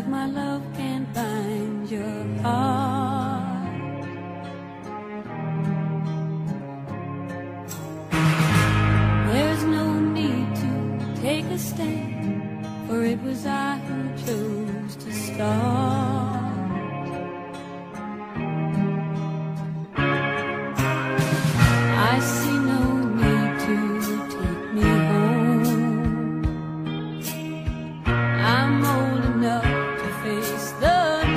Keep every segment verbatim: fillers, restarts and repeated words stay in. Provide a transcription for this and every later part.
if my love can't bind your heart. There's no need to take a stand, for it was I who chose to start. I see no need to take me home. I'm old enough to face the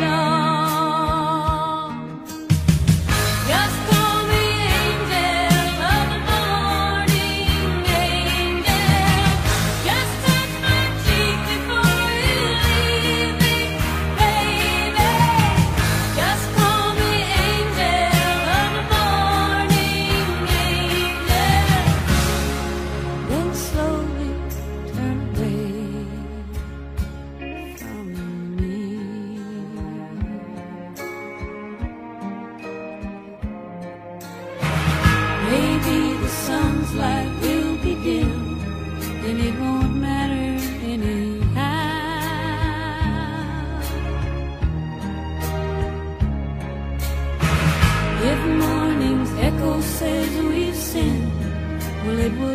dawn. Just call me angel of the morning, angel. Just touch my cheek before you leave me, baby. Just call me angel of the morning, angel. Then slowly turn away from me. Maybe the sun's light will be dim, and it won't matter anyhow. If morning's echo says we've sinned, well, it would